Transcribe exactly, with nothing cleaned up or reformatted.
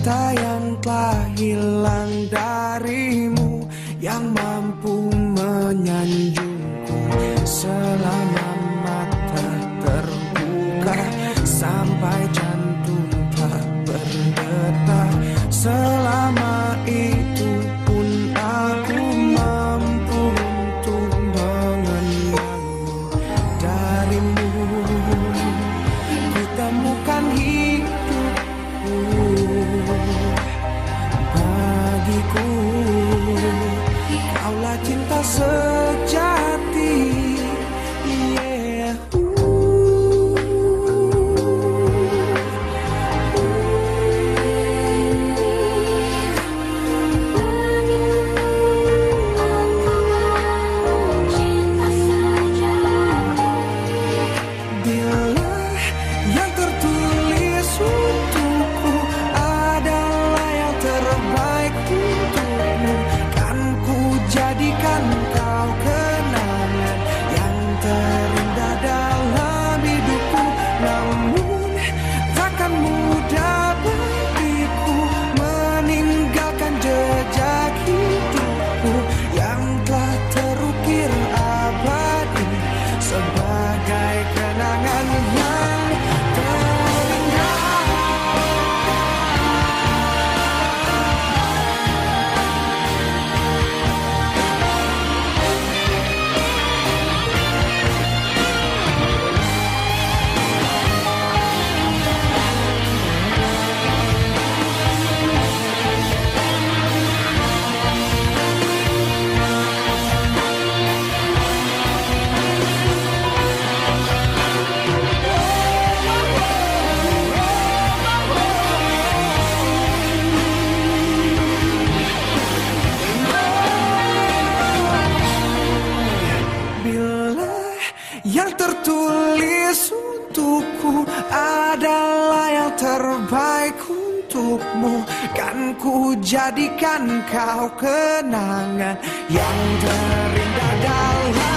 cinta yang telah hilang darimu, yang mampu menyanjungku selama mata terbuka, sampai jantung tak berdetak. Selama itu pun aku mampu untuk mengenangmu. Darimu ku temukan hidupku, bagiku kaulah cinta sejati. Yeah. Jadikan kau kenangan yang terindah dalam hidupku. Namun takkan mudah bagiku meninggalkan jejak hidupku yang telah terukir abadi sebagai kenangan yang terindah. Yang tertulis untukku adalah yang terbaik untukmu, kan ku jadikan kau kenangan yang terindah dalam